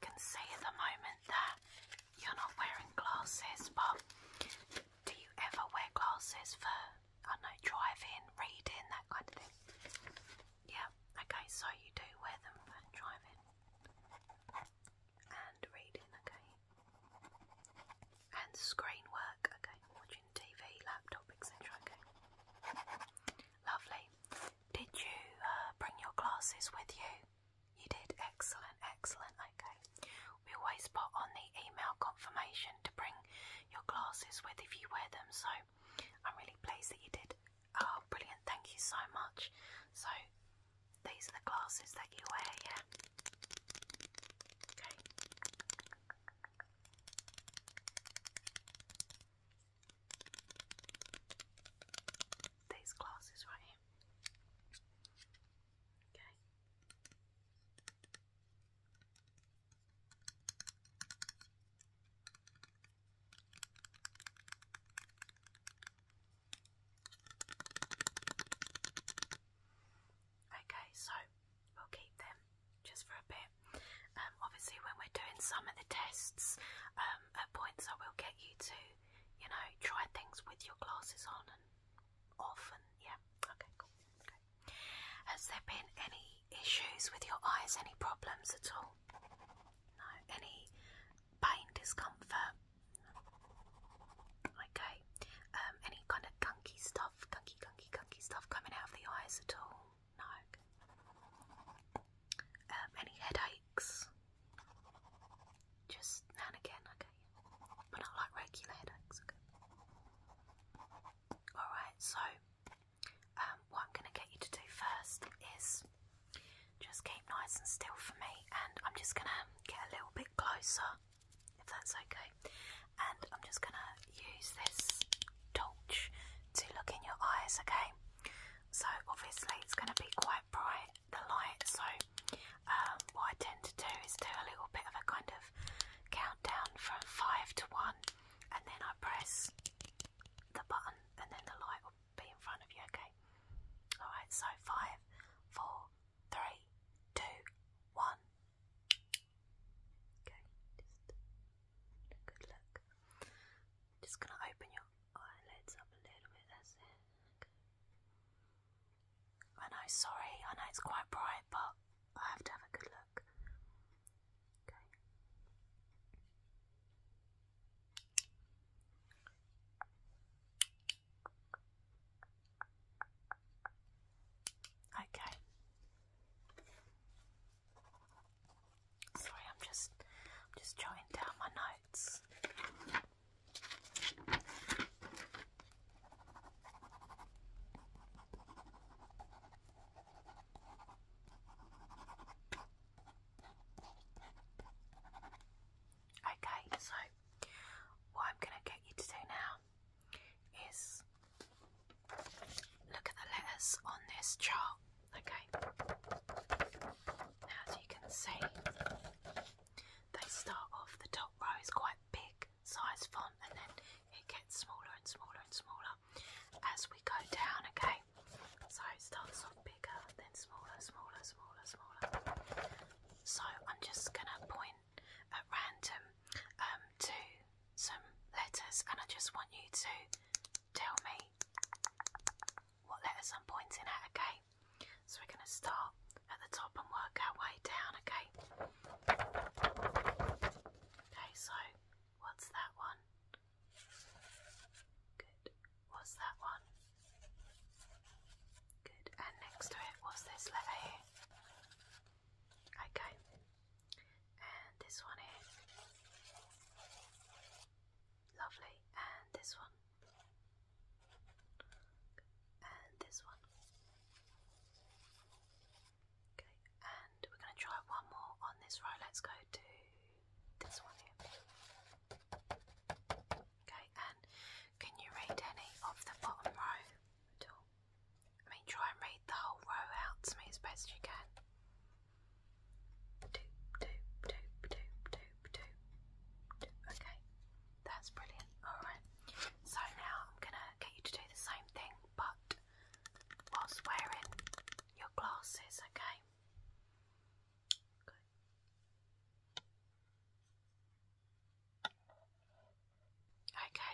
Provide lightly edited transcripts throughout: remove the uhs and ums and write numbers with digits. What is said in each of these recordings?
can see at the moment that you're not wearing glasses, but do you ever wear glasses for, I don't know, driving, reading, that kind of thing? Yeah, okay, so you do wear them for driving and reading, okay. And screen work, okay, watching TV, laptop, etc., okay. Lovely. Did you bring your glasses with you? You did, excellent, excellent, okay. We always put on the email confirmation to bring your glasses with if you wear them, so I'm really pleased that you did. Oh, brilliant, thank you so much. So, these are the glasses that you wear, yeah? Okay. These glasses right here. Okay. Okay, so we'll keep them just for a bit. Obviously, when we're doing some of the tests, at points I will get you to, you know, try things with your glasses on and off, and yeah. Okay, cool. Okay. Has there been any issues with your eyes? Any problems at all? No. Any pain, discomfort? Okay. Any kind of gunky stuff, gunky stuff coming out of the eyes at all? No. Any headaches? Just now and again, okay. But not like regular headaches, okay. Alright, so what I'm going to get you to do first is just keep nice and still for me, and I'm just going to get a little bit closer, if that's okay. And I'm just going to use this torch to look in your eyes, okay? So obviously it's going to be quite bright, the light, so what I tend to do is do a little bit of a kind of countdown from 5 to 1, and then I press the button and then the light will be in front of you, okay? Alright, so 5, 4, 3, 2, 1. Okay, just a good look. Just gonna open your eyelids up a little bit, that's it. Okay. I know, sorry, I know it's quite bright, but I have to have a good look. Okay. Okay. Sorry, I'm just jotting down my notes. Okay, so what I'm going to get you to do now is look at the letters on this chart, okay? Now, as you can see, they start off, the top row is quite big size font, and then it gets smaller and smaller and smaller as we go down, okay? So it starts off bigger, then smaller, smaller, smaller, smaller. So I'm just going to point at random to some letters, and I just want you to tell me what letters I'm pointing at, okay? So we're going to start at the top and work our way down, okay? Okay, so what's that one? Good. What's that one? Good. And next to it, what's this letter here? Okay. And this one here. Lovely. And this one. And this one. Okay. And we're going to try one more on this row. Let's go to this one here. Okay. And can you read any of the bottom row at all? I mean, try and read the whole row out to me as best you can. Okay, that's brilliant. Alright, so now I'm going to get you to do the same thing, but whilst wearing your glasses, okay? Good.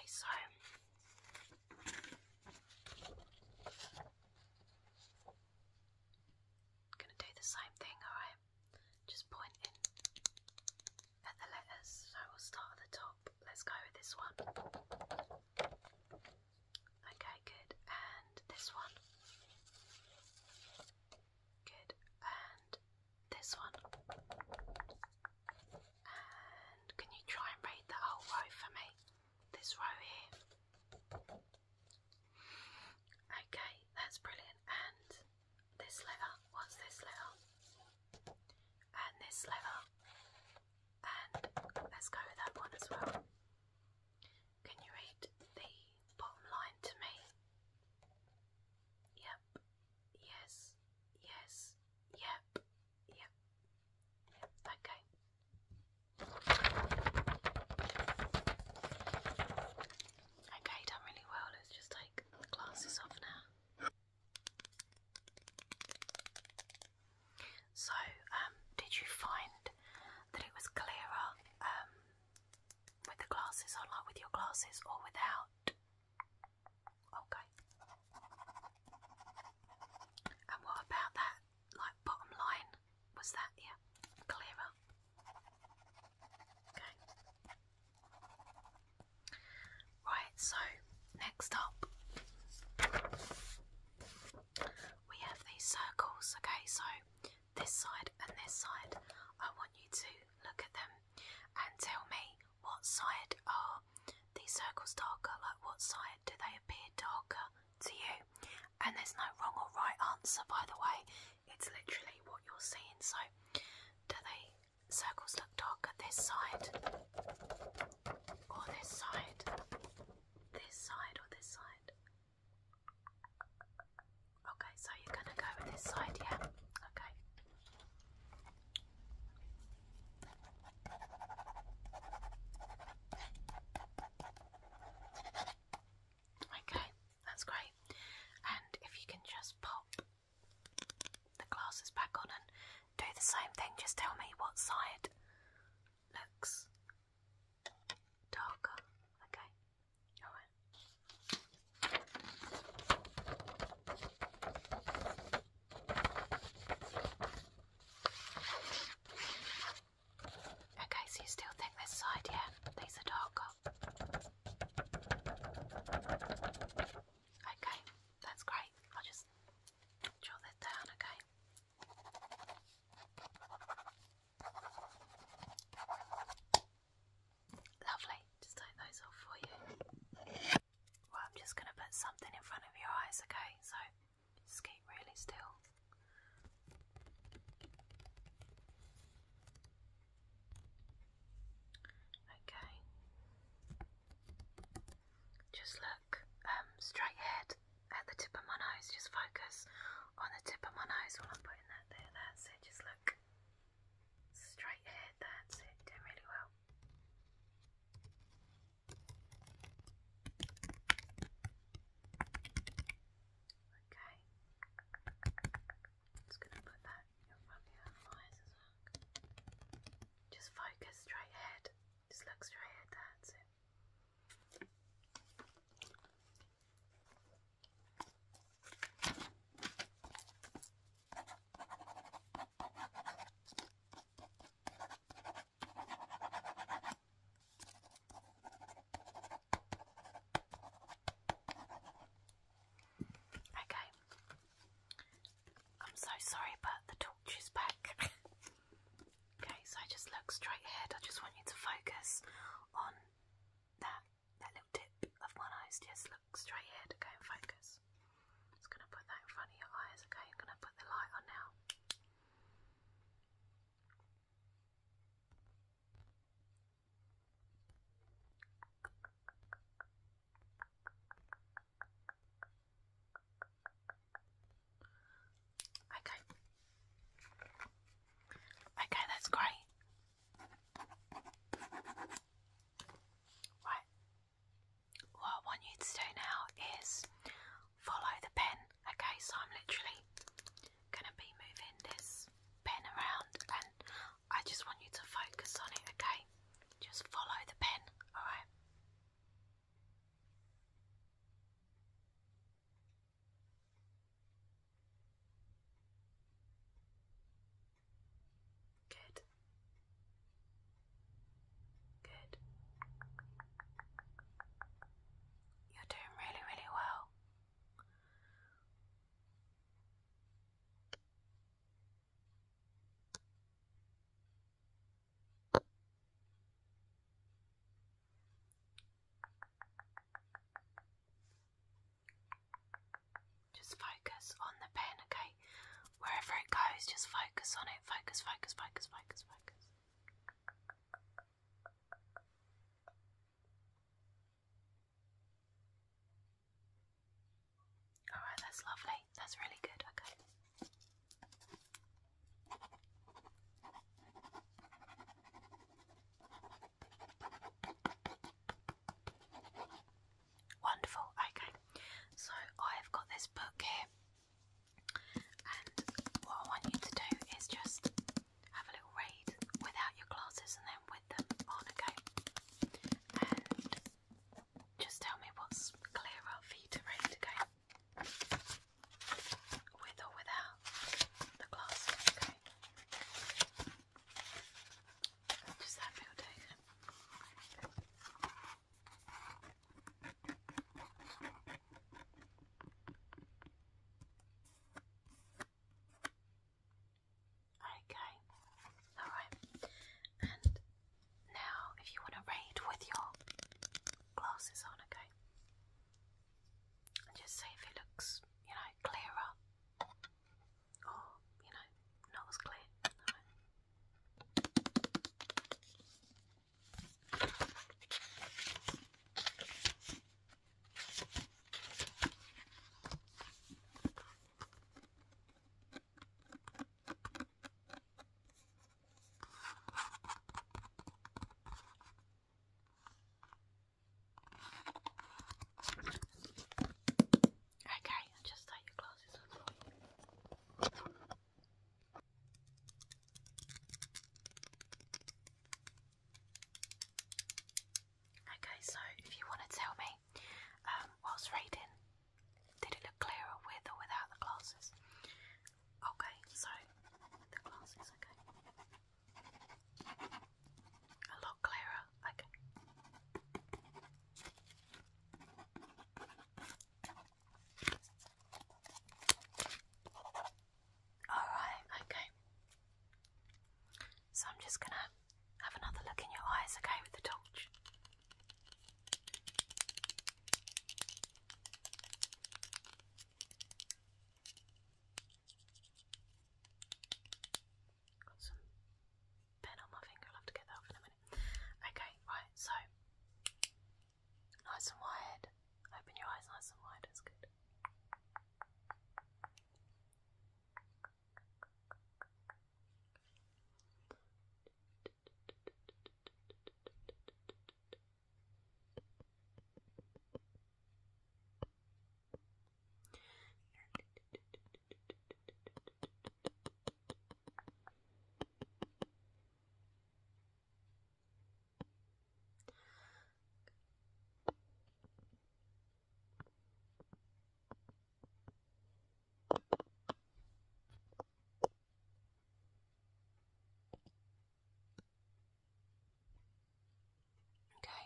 so gonna do the same thing, alright? Just pointing at the letters. So we'll start at the top. Let's go with this one. Okay, good. And this one. Good. And this one. And can you try and read the whole row for me? This row here. Okay, that's brilliant. And this letter. What's this letter? And this letter. And let's go with that one as well. Can you read the bottom line to me? Yep. Yes. Yes. Yep. Yep. Yep. Okay. Okay, done really well. Let's just take the glasses off now. So, did you find that it was clearer with the glasses on, like with your glasses, or without? Okay. And what about that, like bottom line? Was that, yeah, clearer? Okay. Right, so next up we have these circles, okay, so this side and this side. I want you to look at them and tell me what side are these circles darker, like what side do they appear darker to you? And there's no wrong or right answer, by the way, it's literally what you're seeing. So do they circles look darker this side or this side? This side or this side? Okay, so you're gonna go with this side, yeah? Okay. Okay, that's great. And if you can just pop the glasses back on and do the same thing, just tell me what side looks darker. Okay, alright. Okay, so you still think this side, yeah? These are darker. Okay, that's great. I'll just jot that down, okay? Lovely, just take those off for you. Well, I'm just going to put something in front of your eyes, okay? So just keep really still. Okay. Just look straight ahead at the tip of my nose. Just focus on the tip of my nose while I'm putting that there. That's it. Just look straight ahead. That's it. Doing really well. Okay. Just going to put that in front of your eyes as well. Just focus straight ahead. Just look straight ahead. That's it. Okay. I'm so sorry, but the torch is back. Okay, so just look straight ahead. I just want you to focus on that little tip of my nose. Just look straight ahead. Okay, and focus. Just gonna put that in front of your eyes. Okay, I'm gonna put the light on now. Okay. Okay, that's great. just focus on it. Focus, focus, focus, focus, focus. Alright, that's lovely. That's really good. Okay. Wonderful. Okay. So I've got this book here, and what I want you to do is just have a little read without your glasses and then with them on, okay? And just tell me what's clearer for you to read, okay? With or without the glasses, okay? Just that will do. Okay, alright. And now if you want to read with your glasses on, okay? And just see if it looks, you know, clearer. Or, you know, not as clear. Alright. Okay, I'll just take your glasses off for you. Okay, so if you want to tell me, whilst reading, did it look clearer with or without the glasses? Okay, so with the glasses, okay. A lot clearer, okay. Alright, okay. So I'm just gonna have another look in your eyes, okay, with the torch. Got some pen on my finger, I'll have to get that off in a minute. Okay, right, so nice and wide. Open your eyes nice and wide, that's good. Okay.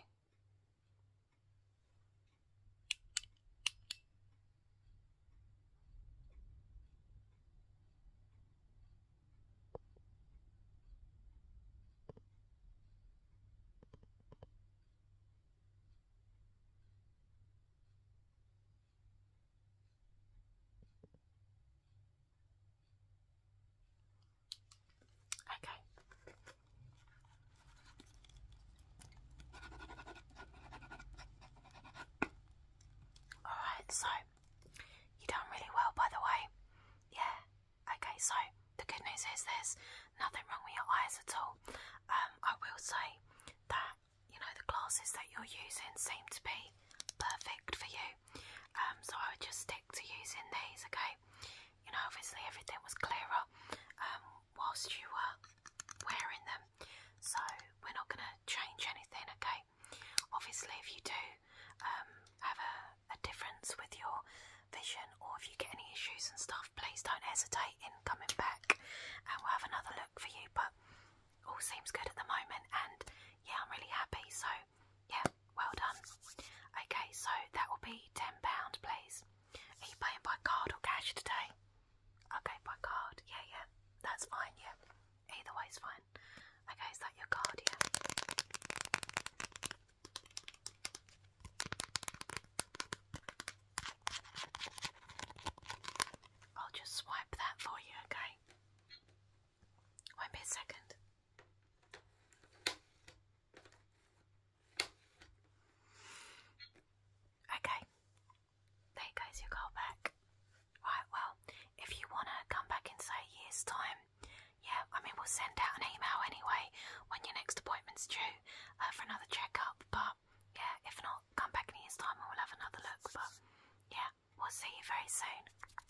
Okay. Alright, so you done really well, by the way. Yeah. Okay, so the good news is there's nothing wrong with your eyes at all. I will say that, you know, the glasses that you're using seem to be perfect for you. So I would just stick to using these, okay? You know, obviously everything was clearer whilst you were wearing them. So we're not going to change anything, okay? Obviously if you do have a difference with your for another checkup, but yeah, if not, come back in a year's time and we'll have another look. But yeah, we'll see you very soon.